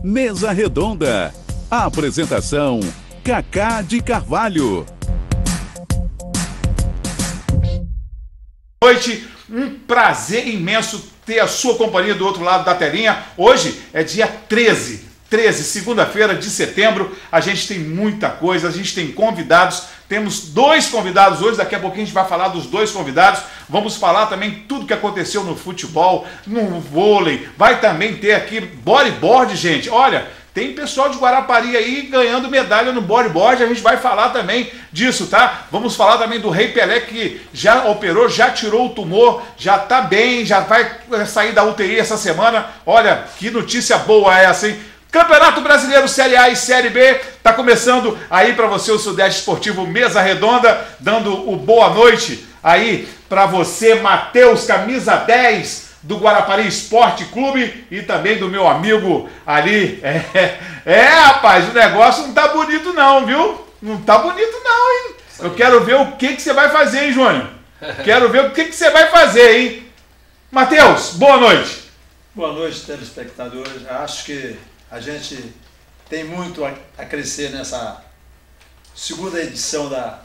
Mesa Redonda. A apresentação: Cacá de Carvalho. Boa noite, um prazer imenso ter a sua companhia do outro lado da telinha. Hoje é dia 13, segunda-feira de setembro. A gente tem muita coisa, a gente tem convidados. Temos dois convidados hoje, daqui a pouquinho a gente vai falar dos dois convidados. Vamos falar também tudo que aconteceu no futebol, no vôlei. Vai também ter aqui bodyboard, gente. Olha, tem pessoal de Guarapari aí ganhando medalha no bodyboard, a gente vai falar também disso, tá? Vamos falar também do Rei Pelé, que já operou, já tirou o tumor, já tá bem, já vai sair da UTI essa semana. Olha, que notícia boa essa, hein? Campeonato Brasileiro Série A e Série B, tá começando aí para você o Sudeste Esportivo Mesa Redonda, dando o boa noite aí para você, Matheus, camisa 10 do Guarapari Esporte Clube, e também do meu amigo ali. Rapaz, o negócio não tá bonito não, viu? Não tá bonito não, hein? Eu quero ver o que você vai fazer, hein, Júnior? Quero ver o que você vai fazer, hein? Matheus, boa noite. Boa noite, telespectadores. Acho que a gente tem muito a crescer nessa segunda edição da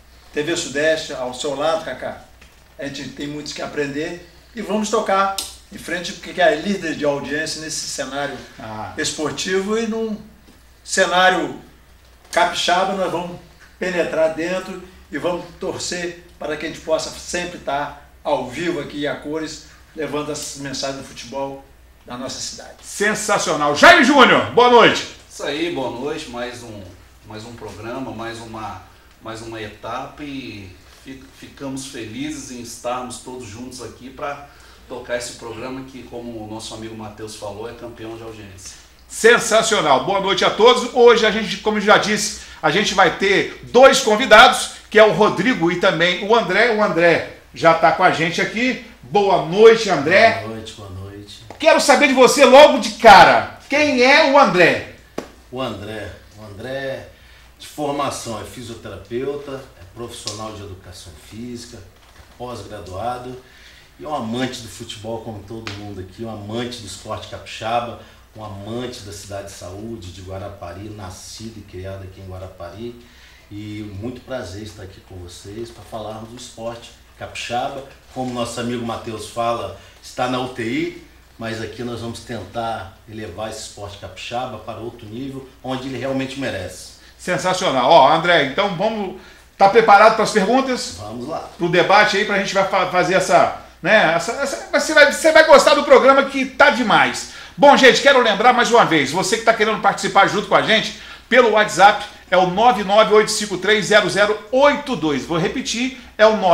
TV Sudeste. Ao seu lado, Cacá, a gente tem muito que aprender e vamos tocar em frente, porque é líder de audiência nesse cenário esportivo, e num cenário capixaba nós vamos penetrar dentro e vamos torcer para que a gente possa sempre estar ao vivo aqui a cores, levando as mensagens do futebol da nossa cidade. Sensacional. Jaime Júnior, boa noite. Isso aí, boa noite. Mais um programa, mais uma etapa, e ficamos felizes em estarmos todos juntos aqui para tocar esse programa que, como o nosso amigo Matheus falou, é campeão de audiência. Sensacional. Boa noite a todos. Hoje a gente, como já disse, a gente vai ter dois convidados, que é o Rodrigo e também o André. O André já está com a gente aqui. Boa noite, André. Boa noite, boa noite. Quero saber de você logo de cara. Quem é o André? O André de formação é fisioterapeuta, é profissional de educação física, pós-graduado e um amante do futebol como todo mundo aqui, um amante do esporte capixaba, um amante da cidade de saúde de Guarapari, nascido e criado aqui em Guarapari, e muito prazer estar aqui com vocês para falarmos do esporte capixaba. Como nosso amigo Matheus fala, está na UTI, mas aqui nós vamos tentar elevar esse esporte capixaba para outro nível, onde ele realmente merece. Sensacional. Ó, André, então vamos... Tá preparado para as perguntas? Vamos lá. Para o debate aí, para a gente vai fazer essa... Você vai gostar do programa, que tá demais. Bom, gente, quero lembrar mais uma vez, você que está querendo participar junto com a gente, pelo WhatsApp, é o 998530082. Vou repetir, é o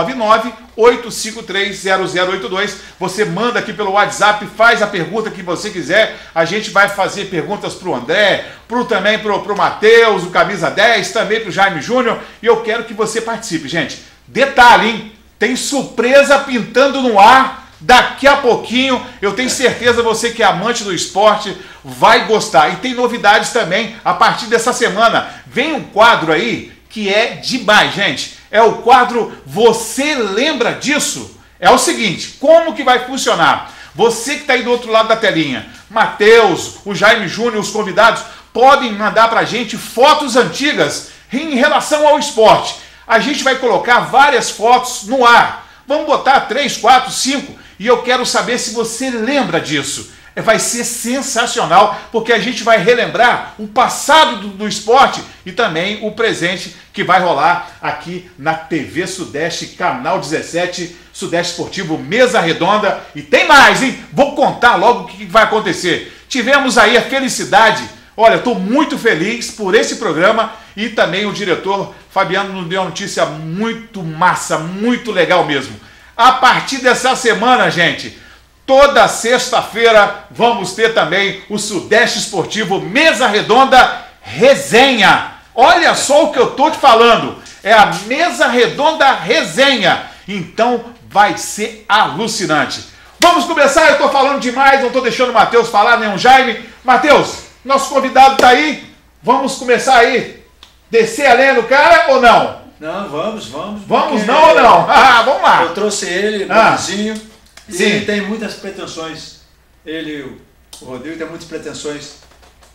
998530082. Você manda aqui pelo WhatsApp, faz a pergunta que você quiser. A gente vai fazer perguntas para o André, também para o Matheus, o camisa 10, também para o Jaime Júnior. E eu quero que você participe, gente. Detalhe, hein? Tem surpresa pintando no ar. Daqui a pouquinho, eu tenho certeza, você que é amante do esporte vai gostar. E tem novidades também a partir dessa semana. Vem um quadro aí que é demais, gente. É o quadro Você Lembra Disso? É o seguinte, como que vai funcionar? Você que está aí do outro lado da telinha, Matheus, o Jaime Júnior, os convidados, podem mandar pra gente fotos antigas em relação ao esporte. A gente vai colocar várias fotos no ar. Vamos botar 3, 4, 5... E eu quero saber se você lembra disso. Vai ser sensacional, porque a gente vai relembrar o passado do esporte e também o presente que vai rolar aqui na TV Sudeste, canal 17, Sudeste Esportivo Mesa Redonda. E tem mais, hein? Vou contar logo o que vai acontecer. Tivemos aí a felicidade. Olha, estou muito feliz por esse programa, e também o diretor Fabiano nos deu uma notícia muito massa, muito legal mesmo. A partir dessa semana, gente, toda sexta-feira vamos ter também o Sudeste Esportivo Mesa Redonda Resenha. Olha só o que eu tô te falando, é a Mesa Redonda Resenha. Então vai ser alucinante. Vamos começar, eu tô falando demais, não tô deixando o Matheus falar, nem o Jaime. Matheus, nosso convidado tá aí, vamos começar aí. Descer a lenha do cara ou não? Não, vamos. Vamos não ou não? Vamos lá. Eu trouxe ele, bonzinho, sim. E ele tem muitas pretensões. Ele, o Rodrigo, tem muitas pretensões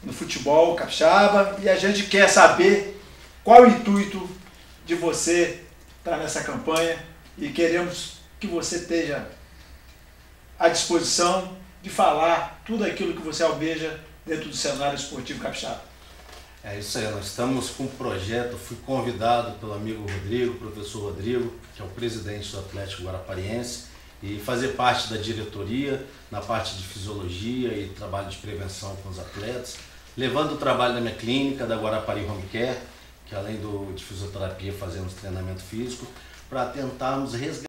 no futebol capixaba e a gente quer saber qual o intuito de você estar nessa campanha e queremos que você esteja à disposição de falar tudo aquilo que você almeja dentro do cenário esportivo capixaba. É isso aí, nós estamos com um projeto, fui convidado pelo amigo Rodrigo, professor Rodrigo, que é o presidente do Atlético Guarapariense, e fazer parte da diretoria, na parte de fisiologia e trabalho de prevenção com os atletas, levando o trabalho da minha clínica, da Guarapari Home Care, que além de fisioterapia fazemos treinamento físico, para tentarmos resgatar